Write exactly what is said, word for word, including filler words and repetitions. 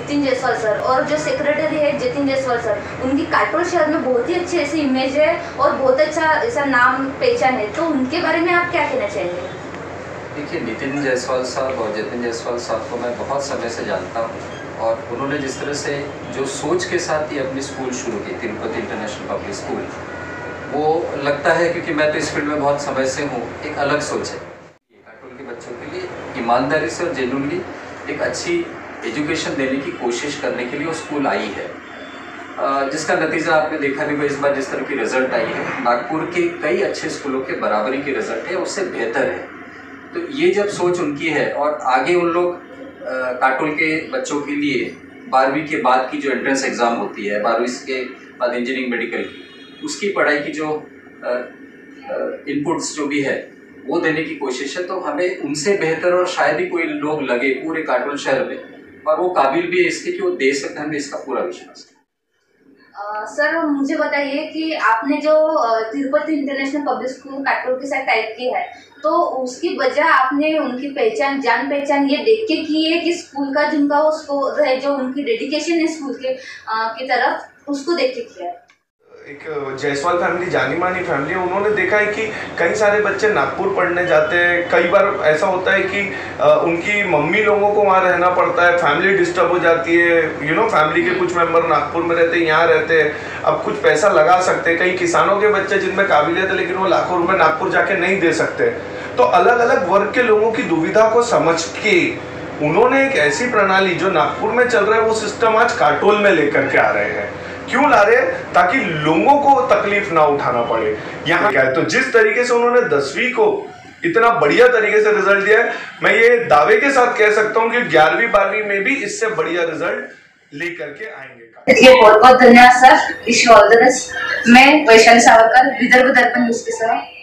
Jitin Jaiswal sir, और जो secretary है जितिन जायसवाल सर, उनकी काटोल शहर में बहुत ही अच्छी ऐसी इमेज है और बहुत अच्छा ऐसा नाम पहचान है, तो उनके बारे में आप क्या कहना चाहेंगे? देखिए, नितिन जायसवाल साहब और जितिन जायसवाल साहब को मैं बहुत समय से जानता हूँ और उन्होंने जिस तरह से जो सोच के साथ ही अपनी स्कूल शुरू की, तिरुपति इंटरनेशनल पब्लिक स्कूल, वो लगता है क्योंकि मैं तो इस फील्ड में बहुत समय से हूँ, एक अलग सोच है। काटोल के बच्चों के लिए ईमानदारी से और जेन्युइनली एक अच्छी एजुकेशन देने की कोशिश करने के लिए वो स्कूल आई है, जिसका नतीजा आपने देखा भी, इस बार जिस तरह की रिजल्ट आई है, नागपुर के कई अच्छे स्कूलों के बराबरी की रिजल्ट है, उससे बेहतर है। तो ये जब सोच उनकी है और आगे उन लोग काटोल के बच्चों के लिए बारहवीं के बाद की जो एंट्रेंस एग्ज़ाम होती है, बारहवीं के बाद इंजीनियरिंग मेडिकल की, उसकी पढ़ाई की जो इनपुट्स जो भी है वो देने की कोशिश है, तो हमें उनसे बेहतर और शायद ही कोई लोग लगे पूरे काटोल शहर में, और वो काबिल भी है इसके कि वो दे सकते हैं, हमें इसका पूरा विश्वास है। सर uh, मुझे बताइए कि आपने जो Tirupati international public school Katol के साथ टाइप की है, तो उसकी वजह आपने उनकी पहचान, जान पहचान ये देख के की है कि स्कूल का जिनका वो स्कोर है, जो उनकी डेडिकेशन है स्कूल के आ, की तरफ, उसको देख के किया है? एक जायसवाल फैमिली जानी मानी फैमिली है, उन्होंने देखा है कि कई सारे बच्चे नागपुर पढ़ने जाते हैं, कई बार ऐसा होता है कि आ, उनकी मम्मी लोगों को वहाँ रहना पड़ता है, फैमिली डिस्टर्ब हो जाती है, यू नो फैमिली के कुछ मेंबर नागपुर में रहते हैं, यहाँ रहते हैं, अब कुछ पैसा लगा सकते हैं, कई किसानों के बच्चे जिनमें काबिलियत है लेकिन वो लाखों रुपए नागपुर जाके नहीं दे सकते, तो अलग अलग वर्ग के लोगों की दुविधा को समझ के उन्होंने एक ऐसी प्रणाली जो नागपुर में चल रहा है वो सिस्टम आज काटोल में लेकर के आ रहे हैं। क्यों ला रहे हैं? ताकि लोगों को तकलीफ ना उठाना पड़े। यहाँ क्या है, तो जिस तरीके से उन्होंने दसवीं को इतना बढ़िया तरीके से रिजल्ट दिया है, मैं ये दावे के साथ कह सकता हूँ कि ग्यारहवीं बारहवीं में भी इससे बढ़िया रिजल्ट लेकर के आएंगे। ये बहुत बहुत धन्यवाद sir, wish you all the best. मैं वैशाली सावरकर, विदर्भ दर्पण न्यूज के साथ।